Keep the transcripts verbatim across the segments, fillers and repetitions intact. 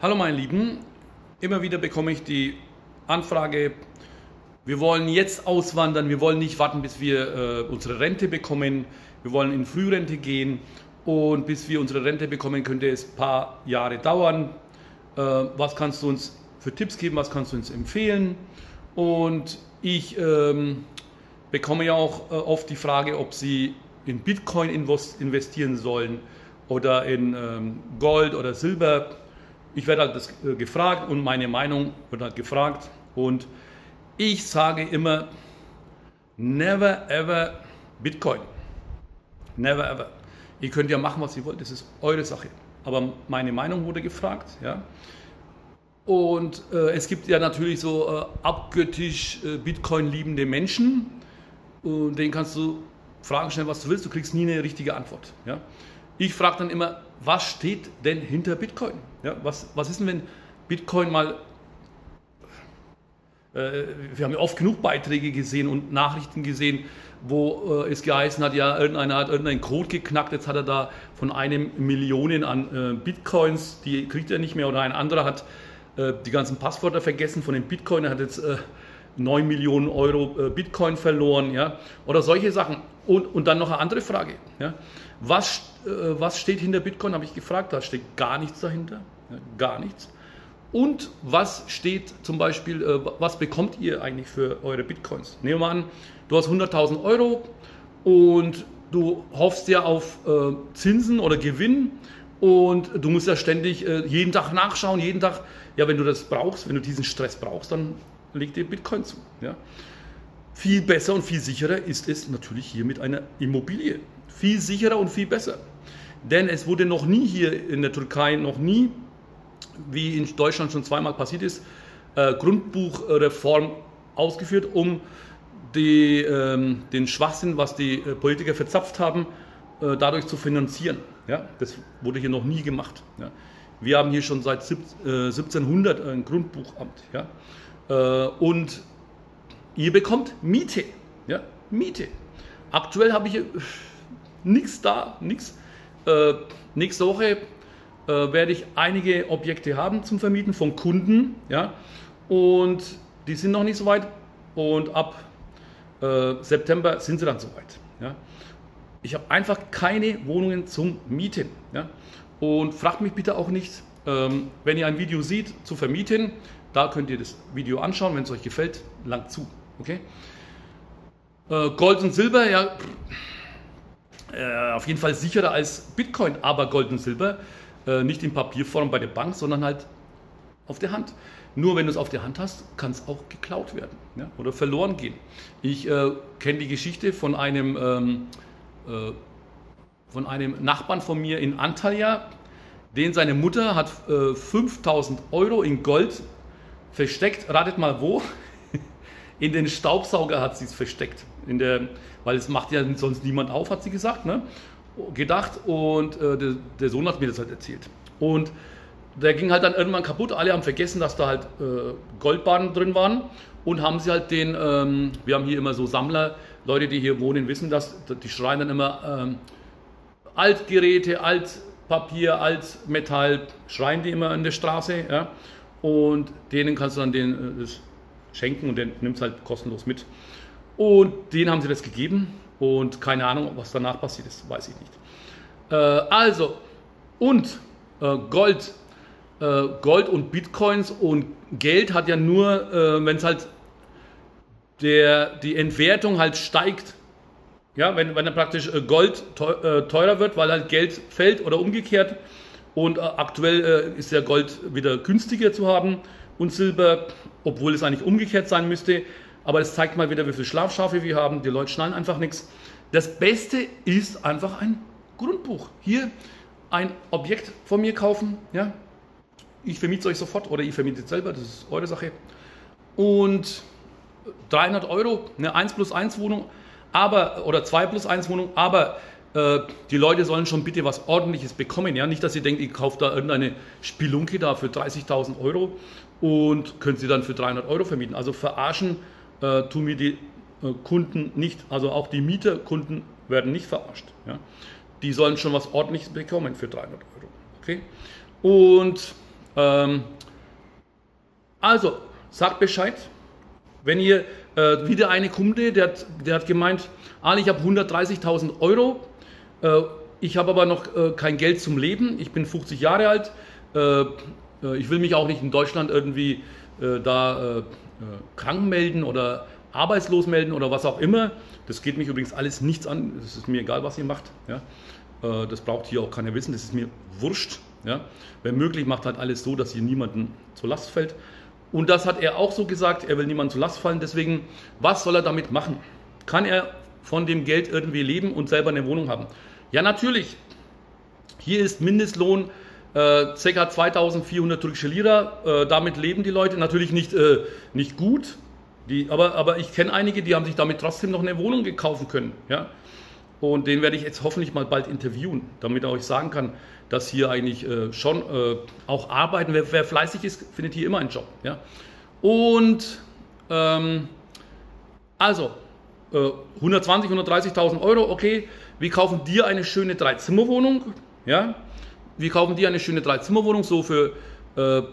Hallo meine Lieben, immer wieder bekomme ich die Anfrage, wir wollen jetzt auswandern, wir wollen nicht warten, bis wir äh, unsere Rente bekommen, wir wollen in Frührente gehen und bis wir unsere Rente bekommen, könnte es ein paar Jahre dauern. Äh, was kannst du uns für Tipps geben, was kannst du uns empfehlen? Und ich ähm, bekomme ja auch äh, oft die Frage, ob sie in Bitcoin investieren sollen oder in ähm, Gold oder Silber. Ich werde halt das äh, gefragt und meine Meinung wird halt gefragt und ich sage immer, never ever Bitcoin. Never ever. Ihr könnt ja machen, was ihr wollt, das ist eure Sache. Aber meine Meinung wurde gefragt, ja. Und äh, es gibt ja natürlich so äh, abgöttisch äh, Bitcoin liebende Menschen und denen kannst du fragen schnell, was du willst, du kriegst nie eine richtige Antwort, ja. Ich frage dann immer, was steht denn hinter Bitcoin? Ja, was, was ist denn, wenn Bitcoin mal, äh, wir haben ja oft genug Beiträge gesehen und Nachrichten gesehen, wo äh, es geheißen hat, ja, irgendeiner hat irgendeinen Code geknackt, jetzt hat er da von einem Millionen an äh, Bitcoins, die kriegt er nicht mehr, oder ein anderer hat äh, die ganzen Passwörter vergessen von den Bitcoin, er hat jetzt äh, neun Millionen Euro äh, Bitcoin verloren, ja, oder solche Sachen. Und, und dann noch eine andere Frage, ja. Was, äh, was steht hinter Bitcoin, habe ich gefragt, da steht gar nichts dahinter, ja, gar nichts. Und was steht zum Beispiel, äh, was bekommt ihr eigentlich für eure Bitcoins? Nehmen wir mal an, du hast hunderttausend Euro und du hoffst ja auf äh, Zinsen oder Gewinn und du musst ja ständig äh, jeden Tag nachschauen, jeden Tag, ja, wenn du das brauchst, wenn du diesen Stress brauchst, dann leg dir Bitcoin zu, ja. Viel besser und viel sicherer ist es natürlich hier mit einer Immobilie. Viel sicherer und viel besser. Denn es wurde noch nie hier in der Türkei, noch nie, wie in Deutschland schon zweimal passiert ist, äh, Grundbuchreform ausgeführt, um die, ähm, den Schwachsinn, was die äh, Politiker verzapft haben, äh, dadurch zu finanzieren. Ja? Das wurde hier noch nie gemacht. Ja? Wir haben hier schon seit siebzehnhundert ein Grundbuchamt. Ja? Äh, und ihr bekommt Miete. Ja? Miete. Aktuell habe ich hier nichts da, nichts. Äh, nächste Woche äh, werde ich einige Objekte haben zum Vermieten von Kunden, ja, und die sind noch nicht so weit und ab äh, September sind sie dann so weit. Ja. Ich habe einfach keine Wohnungen zum Mieten, ja, und fragt mich bitte auch nicht, ähm, wenn ihr ein Video seht zu vermieten, da könnt ihr das Video anschauen, wenn es euch gefällt, lang zu, okay? Äh, Gold und Silber, ja. Äh, auf jeden Fall sicherer als Bitcoin, aber Gold und Silber äh, nicht in Papierform bei der Bank, sondern halt auf der Hand. Nur wenn du es auf der Hand hast, kann es auch geklaut werden, ja, oder verloren gehen. Ich äh, kenne die Geschichte von einem, ähm, äh, von einem Nachbarn von mir in Antalya, den seine Mutter hat äh, fünftausend Euro in Gold versteckt. Ratet mal wo? In den Staubsauger hat sie es versteckt. In der, weil es macht ja sonst niemand auf, hat sie gesagt, ne? Gedacht, und äh, der, der Sohn hat mir das halt erzählt. Und der ging halt dann irgendwann kaputt, alle haben vergessen, dass da halt äh, Goldbarren drin waren und haben sie halt den, ähm, wir haben hier immer so Sammler, Leute, die hier wohnen, wissen das, die schreien dann immer ähm, Altgeräte, Altpapier, Altmetall, schreien die immer an der Straße, ja? Und denen kannst du dann den, äh, das schenken und den nimmst halt kostenlos mit. Und denen haben sie das gegeben und keine Ahnung, was danach passiert ist, weiß ich nicht. Äh, also, und äh, Gold, äh, Gold und Bitcoins und Geld hat ja nur, äh, wenn es halt der, die Entwertung halt steigt, ja, wenn, wenn dann praktisch äh, Gold teurer wird, weil halt Geld fällt oder umgekehrt, und äh, aktuell äh, ist ja Gold wieder günstiger zu haben und Silber, obwohl es eigentlich umgekehrt sein müsste. Aber es zeigt mal wieder, wie viele Schlafschafe wir haben. Die Leute schnallen einfach nichts. Das Beste ist einfach ein Grundbuch. Hier ein Objekt von mir kaufen. Ja? Ich vermiete es euch sofort oder ihr vermietet es selber. Das ist eure Sache. Und dreihundert Euro, eine eins plus eins Wohnung, aber, oder zwei plus eins Wohnung. Aber äh, die Leute sollen schon bitte was Ordentliches bekommen. Ja? Nicht, dass ihr denkt, ihr kauft da irgendeine Spelunke da für dreißigtausend Euro und könnt sie dann für dreihundert Euro vermieten. Also verarschen Äh, tun mir die äh, Kunden nicht, also auch die Mieterkunden werden nicht verarscht. Ja? Die sollen schon was Ordentliches bekommen für dreihundert Euro. Okay? Und Ähm, also, sagt Bescheid. Wenn ihr, äh, wieder eine Kunde, der hat, der hat gemeint, Ali, ich habe hundertdreißigtausend Euro, äh, ich habe aber noch äh, kein Geld zum Leben, ich bin fünfzig Jahre alt, äh, äh, ich will mich auch nicht in Deutschland irgendwie äh, da äh, krank melden oder arbeitslos melden oder was auch immer. Das geht mich übrigens alles nichts an, es ist mir egal, was ihr macht. Ja? Äh, das braucht hier auch keiner wissen, das ist mir wurscht. Ja? Wenn möglich, macht halt alles so, dass ihr niemanden zur Last fällt. Und das hat er auch so gesagt, er will niemandem zur Last fallen. Deswegen, was soll er damit machen? Kann er von dem Geld irgendwie leben und selber eine Wohnung haben? Ja, natürlich. Hier ist Mindestlohn äh, ca. zweitausendvierhundert türkische Lira. Äh, damit leben die Leute natürlich nicht, äh, nicht gut. Die, aber, aber ich kenne einige, die haben sich damit trotzdem noch eine Wohnung gekaufen können. Ja? Und den werde ich jetzt hoffentlich mal bald interviewen, damit er euch sagen kann, dass hier eigentlich äh, schon äh, auch arbeiten, wer, wer fleißig ist, findet hier immer einen Job. Ja? Und ähm, also äh, hundertzwanzig, hundertdreißigtausend Euro, okay, wir kaufen dir eine schöne Dreizimmerwohnung, ja? Wir kaufen dir eine schöne Dreizimmerwohnung, so für äh,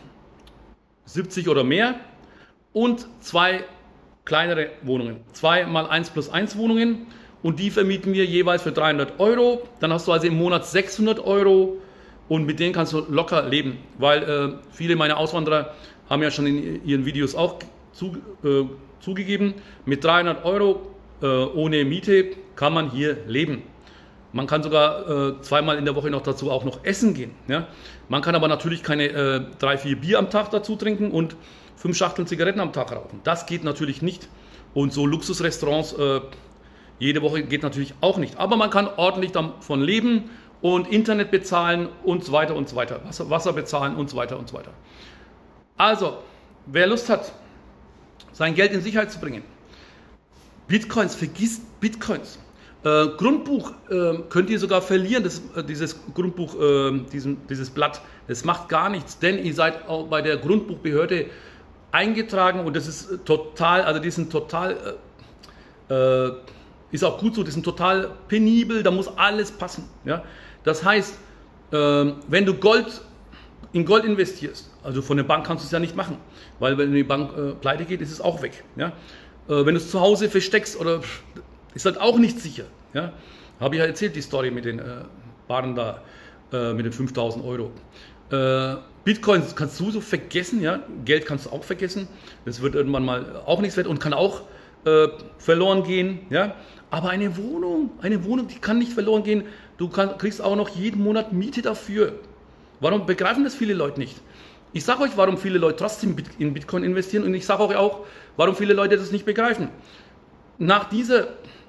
siebzig oder mehr und zwei kleinere Wohnungen, zwei mal eins plus eins Wohnungen. Und die vermieten wir jeweils für dreihundert Euro. Dann hast du also im Monat sechshundert Euro und mit denen kannst du locker leben. Weil äh, viele meiner Auswanderer haben ja schon in ihren Videos auch zu, äh, zugegeben, mit dreihundert Euro äh, ohne Miete kann man hier leben. Man kann sogar äh, zweimal in der Woche noch dazu auch noch essen gehen. Ja? Man kann aber natürlich keine äh, drei, vier Bier am Tag dazu trinken und fünf Schachteln Zigaretten am Tag rauchen. Das geht natürlich nicht. Und so Luxusrestaurants äh, jede Woche geht natürlich auch nicht, aber man kann ordentlich davon leben und Internet bezahlen und so weiter und so weiter, Wasser, Wasser bezahlen und so weiter und so weiter. Also, wer Lust hat, sein Geld in Sicherheit zu bringen, Bitcoins, vergisst Bitcoins. Äh, Grundbuch äh, könnt ihr sogar verlieren, das, äh, dieses Grundbuch, äh, diesen, dieses Blatt, das macht gar nichts, denn ihr seid auch bei der Grundbuchbehörde eingetragen und das ist total, also die sind total... Äh, äh, Ist auch gut so, die sind total penibel, da muss alles passen. Ja? Das heißt, äh, wenn du Gold in Gold investierst, also von der Bank kannst du es ja nicht machen, weil wenn die Bank äh, pleite geht, ist es auch weg. Ja? Äh, wenn du es zu Hause versteckst, oder ist halt auch nicht sicher. Ja? Habe ich ja erzählt, die Story mit den äh, Waren da, äh, mit den fünftausend Euro. Äh, Bitcoins kannst du so vergessen, ja? Geld kannst du auch vergessen, das wird irgendwann mal auch nichts wert und kann auch äh, verloren gehen. Ja? Aber eine Wohnung, eine Wohnung, die kann nicht verloren gehen. Du kann, kriegst auch noch jeden Monat Miete dafür. Warum begreifen das viele Leute nicht? Ich sage euch, warum viele Leute trotzdem in Bitcoin investieren und ich sage euch auch, warum viele Leute das nicht begreifen. Nach dieser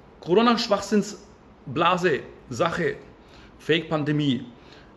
Corona-Schwachsinnsblase, Sache, Fake-Pandemie,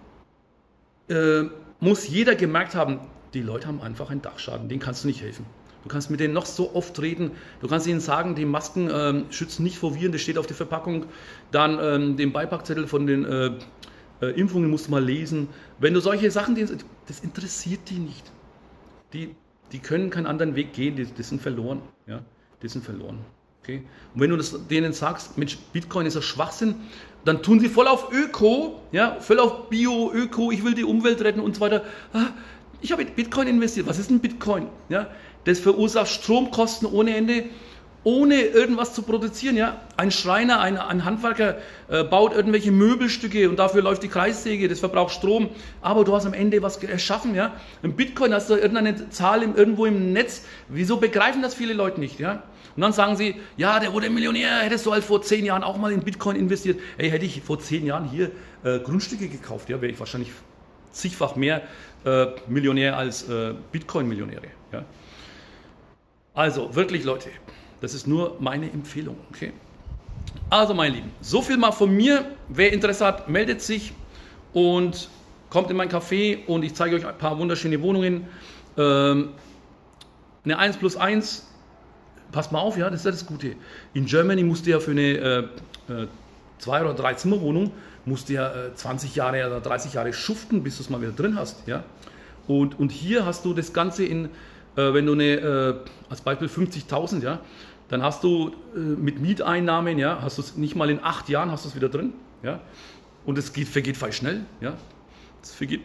äh, muss jeder gemerkt haben, die Leute haben einfach einen Dachschaden, denen kannst du nicht helfen. Du kannst mit denen noch so oft reden, du kannst ihnen sagen, die Masken ähm, schützen nicht vor Viren, das steht auf der Verpackung, dann ähm, den Beipackzettel von den äh, äh, Impfungen musst du mal lesen. Wenn du solche Sachen, das interessiert die nicht. Die, die können keinen anderen Weg gehen, die, die sind verloren. Ja? Die sind verloren. Okay? Und wenn du das denen sagst, Mensch, Bitcoin ist ein Schwachsinn, dann tun sie voll auf Öko, ja? Voll auf Bio, Öko, ich will die Umwelt retten und so weiter. Ah, ich habe in Bitcoin investiert. Was ist ein Bitcoin? Ja? Das verursacht Stromkosten ohne Ende, ohne irgendwas zu produzieren. Ja? Ein Schreiner, ein, ein Handwerker äh, baut irgendwelche Möbelstücke und dafür läuft die Kreissäge, das verbraucht Strom, aber du hast am Ende was erschaffen. Ja? Ein Bitcoin hast du irgendeine Zahl im, irgendwo im Netz. Wieso begreifen das viele Leute nicht? Ja? Und dann sagen sie, ja, der wurde Millionär, hättest du halt vor zehn Jahren auch mal in Bitcoin investiert. Ey, hätte ich vor zehn Jahren hier äh, Grundstücke gekauft, ja, wäre ich wahrscheinlich zigfach mehr äh, Millionär als äh, Bitcoin-Millionäre. Ja? Also wirklich Leute, das ist nur meine Empfehlung. Okay? Also meine Lieben, so viel mal von mir. Wer Interesse hat, meldet sich und kommt in mein Café und ich zeige euch ein paar wunderschöne Wohnungen. Ähm, eine eins plus eins, passt mal auf, ja, das ist ja das Gute. In Germany musst du ja für eine äh, äh, zwei- oder drei Zimmerwohnung musst du ja äh, zwanzig Jahre oder dreißig Jahre schuften, bis du es mal wieder drin hast. Ja? Und, und hier hast du das Ganze in wenn du eine, äh, als Beispiel fünfzigtausend, ja, dann hast du äh, mit Mieteinnahmen, ja, hast du es nicht mal in acht Jahren, hast du es wieder drin, ja, und es geht, vergeht voll schnell, ja, es vergeht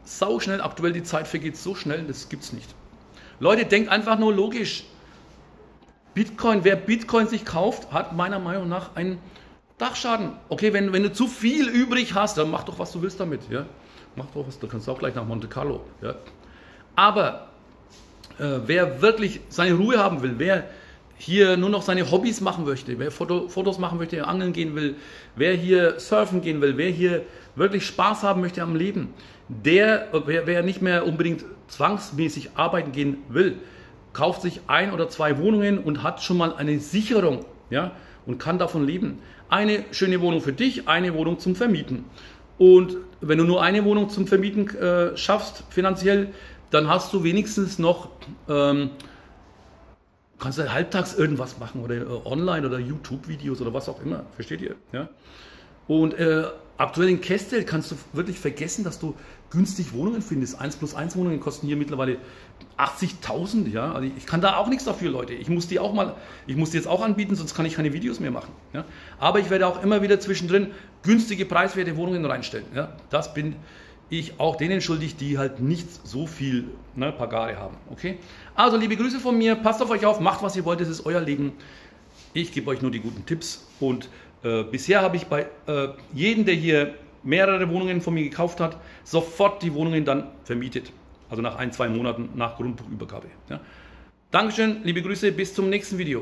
sau schnell. Aktuell die Zeit vergeht so schnell, das gibt's nicht. Leute, denkt einfach nur logisch. Bitcoin, wer Bitcoin sich kauft, hat meiner Meinung nach einen Dachschaden. Okay, wenn, wenn du zu viel übrig hast, dann mach doch, was du willst damit. Ja? Mach doch was, du kannst auch gleich nach Monte Carlo. Ja? Aber äh, wer wirklich seine Ruhe haben will, wer hier nur noch seine Hobbys machen möchte, wer Foto, Fotos machen möchte, angeln gehen will, wer hier surfen gehen will, wer hier wirklich Spaß haben möchte am Leben, der, wer, wer nicht mehr unbedingt zwangsmäßig arbeiten gehen will, kauft sich ein oder zwei Wohnungen und hat schon mal eine Sicherung, ja, und kann davon leben. Eine schöne Wohnung für dich, eine Wohnung zum Vermieten. Und wenn du nur eine Wohnung zum Vermieten äh, schaffst, finanziell, dann hast du wenigstens noch, ähm, kannst du halbtags irgendwas machen oder äh, online oder YouTube-Videos oder was auch immer, versteht ihr? Ja? Und äh, aktuell in Kestel kannst du wirklich vergessen, dass du günstig Wohnungen findest. eins plus eins Wohnungen kosten hier mittlerweile achtzigtausend. Ja? Also ich kann da auch nichts dafür, Leute. Ich muss die auch mal, ich muss die jetzt auch anbieten, sonst kann ich keine Videos mehr machen. Ja? Aber ich werde auch immer wieder zwischendrin günstige, preiswerte Wohnungen reinstellen. Ja? Das bin ich auch denen schuldig, die halt nicht so viel, ne, Pagare haben. Okay? Also liebe Grüße von mir, passt auf euch auf, macht was ihr wollt, das ist euer Leben. Ich gebe euch nur die guten Tipps und äh, bisher habe ich bei äh, jedem, der hier mehrere Wohnungen von mir gekauft hat, sofort die Wohnungen dann vermietet. Also nach ein, zwei Monaten nach Grundbuchübergabe. Ja. Dankeschön, liebe Grüße, bis zum nächsten Video.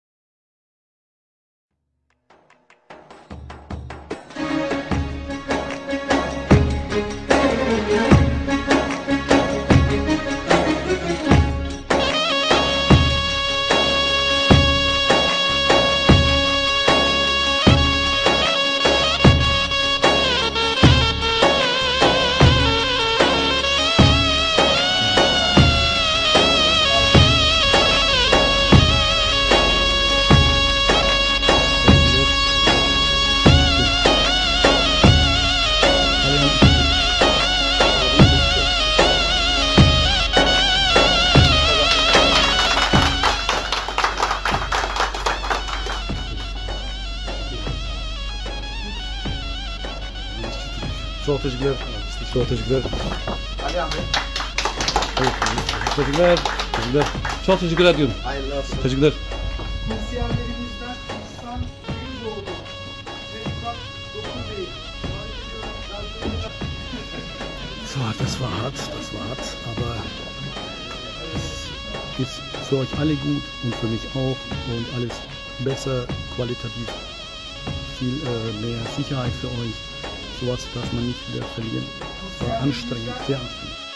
Çok teşekkürler. Çok teşekkürler. Teşekkürler. Teşekkürler. Çok teşekkürler diyorum. Hayırlı olsun. Teşekkürler. Misyonerlerimizden İhsan Gündoğdu. Reklam dokuz değil. So, das war hart, das war hart, aber es ist für euch alle gut und für mich auch und alles besser, qualitativ viel äh, mehr Sicherheit für euch. Sowas darf man nicht wieder verlieren. Es war anstrengend, sehr anstrengend.